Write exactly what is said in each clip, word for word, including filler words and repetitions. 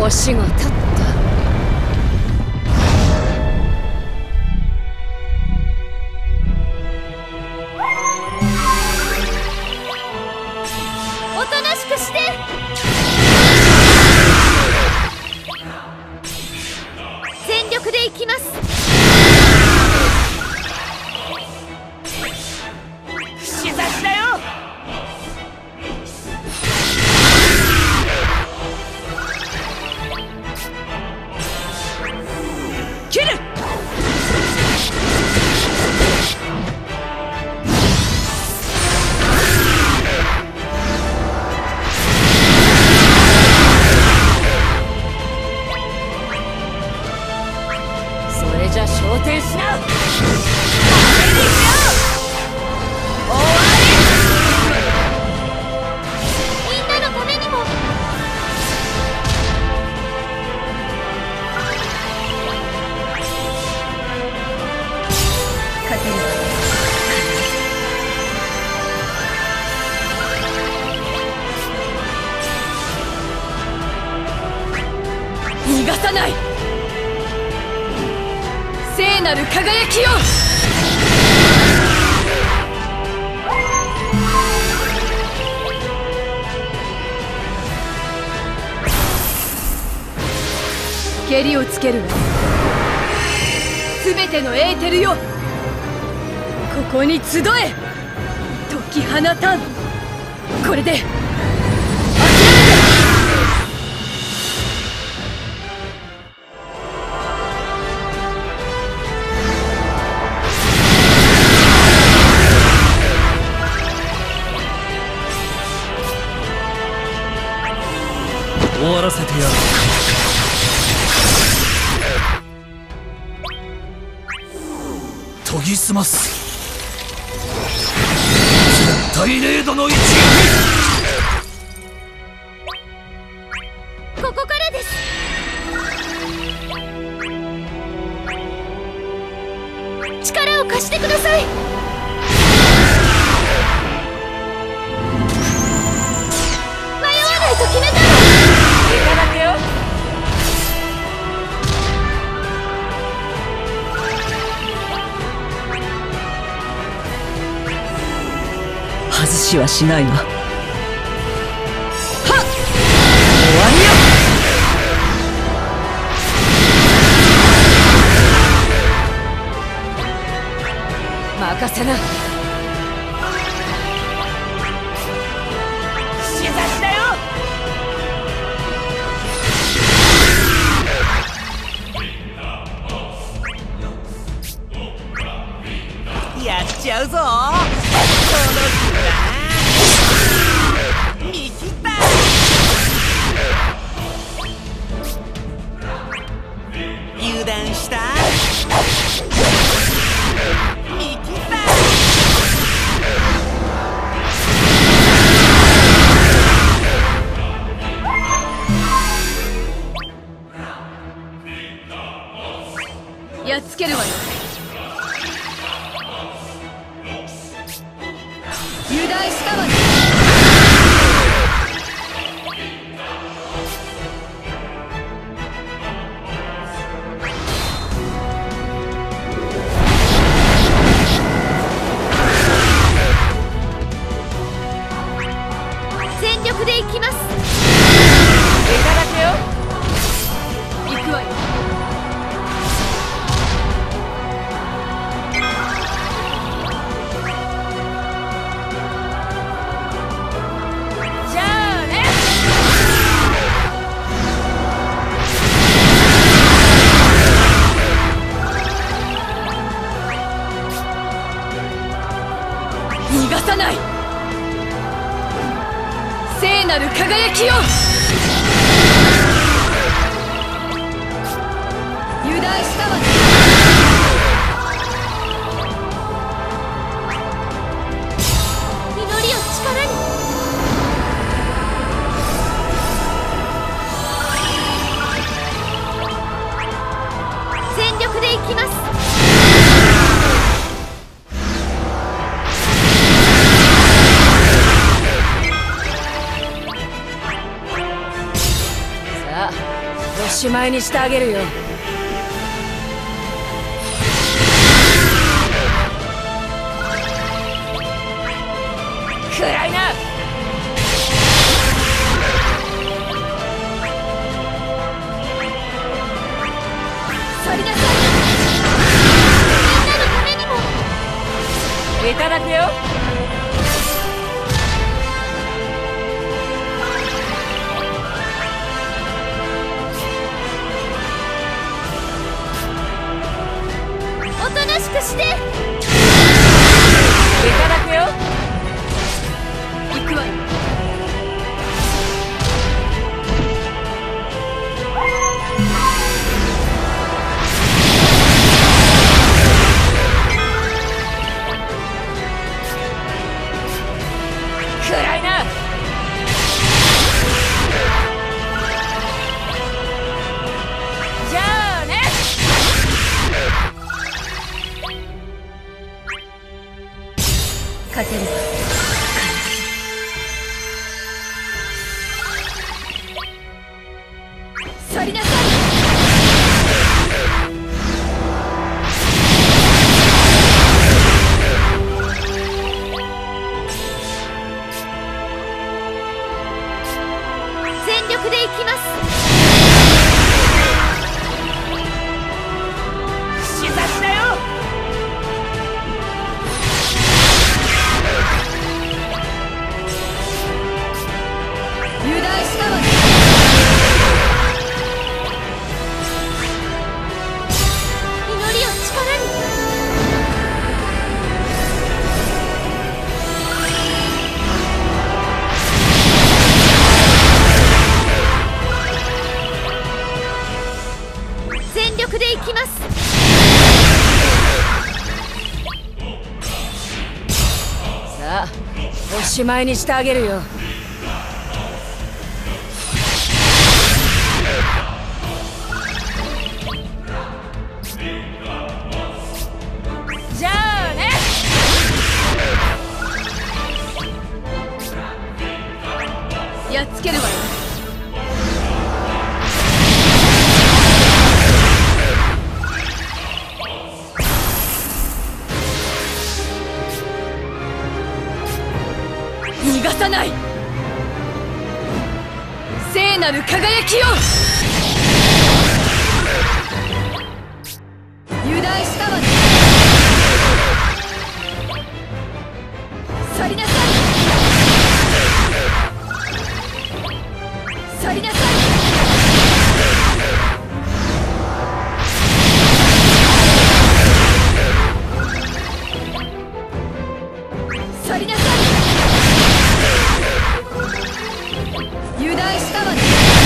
年が経った。 おとなしくして。全力でいきます。 串刺しだよ。切る。 それじゃ昇天しな。 みんなのためにも。 勝てるわ。逃がさない。聖なる輝きよ。蹴りをつけるわ。すべてのエーテルよ、ここに集え。解き放たん。これで諦めて。 終わらせてやる。研ぎ澄ます。絶対零度の一撃。 ここからです。力を貸してください。迷わないと決めたの。 いただくよ。 外しはしないわ。はっ、終わりよ。任せな。 串刺しだよ。やっちゃうぞ。見切った。油断した。見切った。 やっつけるわよ。油断したわね。 全力でいきます。 いただくよ。 行くわよ。 じゃあね。 逃がさない。聖なる輝きよ。油断したわね。 祈りを力に。全力でいきます。 さあしまいにしてあげるよ。暗いな。 去りなさい。みんなのためにも。 いただくよ。 おとなしくして。 いただくよ。行くわよ。暗いな。じゃあね。勝てるわ。 去りなさい。全力で行きます。 視察だよ。 油断したわね。祈りを力に。全力で行きます。 さあ、おしまいにしてあげるよ。じゃあね。やっつけるわよ。逃がさない。聖なる輝きよ。油断したわね。去りなさい。去りなさい。去りなさい。油断したわね。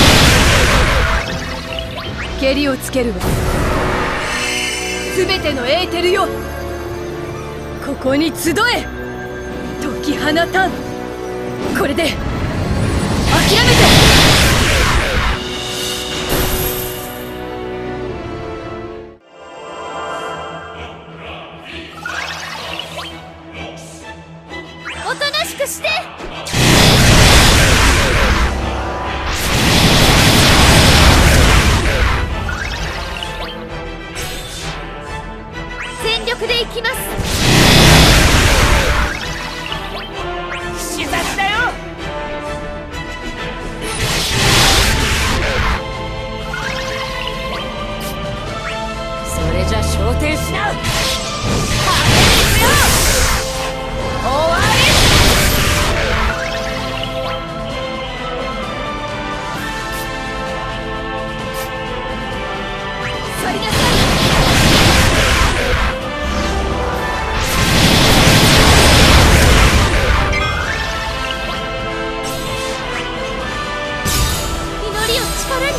けりをつけるわ。すべてのエーテルよ、ここに集え。解き放たん。これで諦めて。 おとなしくして。全力で行きます。 視察だよ。それじゃ昇天しな。派手に行くよ。終わり。 去りなさい。祈りを力に。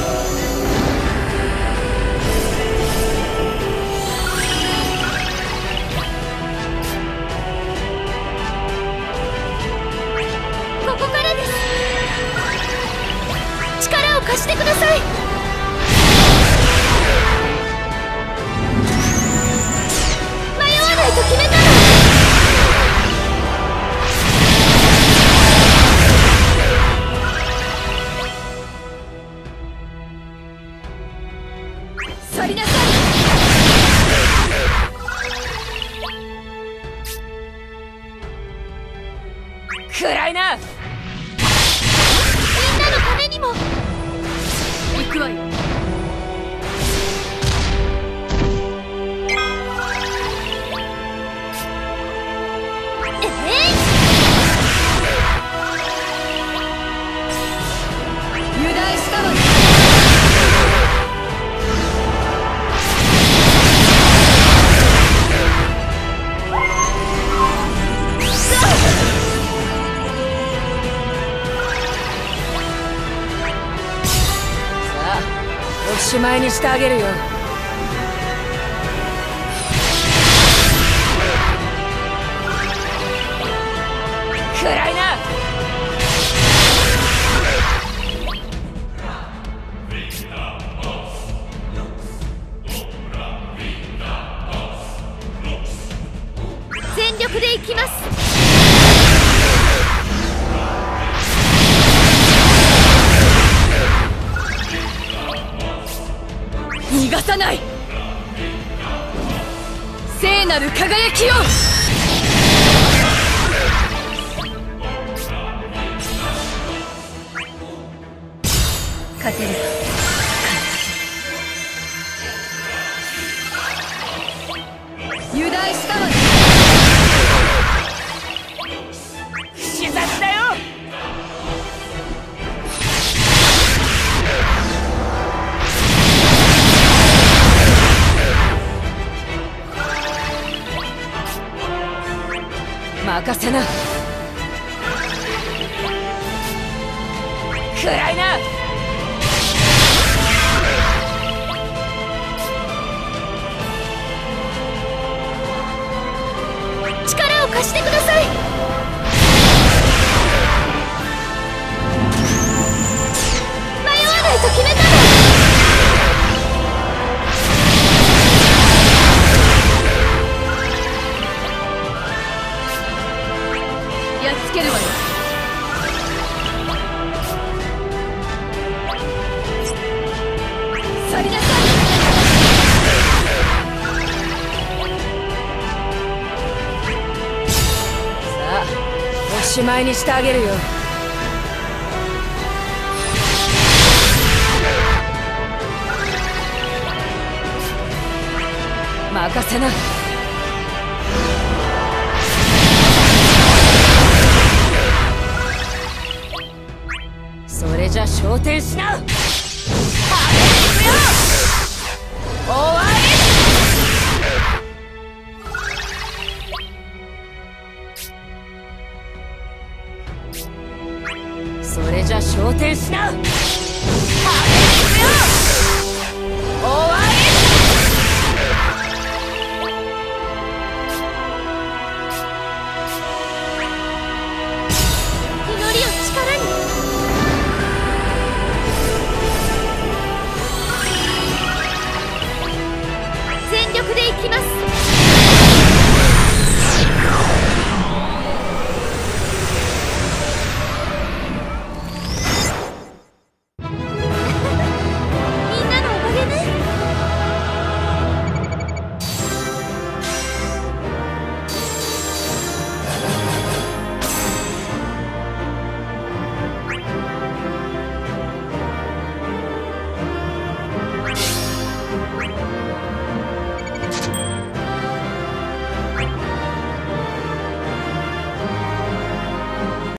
ここからです。力を貸してください。迷わないと決めたの。 暗いな。 みんなのためにも。 行くわよ。 ええ油断したわね。 おしまいにしてあげるよ。暗いな。 全力で行きます。 逃がさない。聖なる輝きを。勝てるか。油断したわね。 視察だよ。任せな。暗いな。 力を貸してください。迷わないと決めたの。 やっつけるわよ。去りなさい。 さあ、おしまいにしてあげるよ。任せな。それじゃ昇天しな。派手に行くよ。終わり。それじゃ昇天しな。派手に行くよ。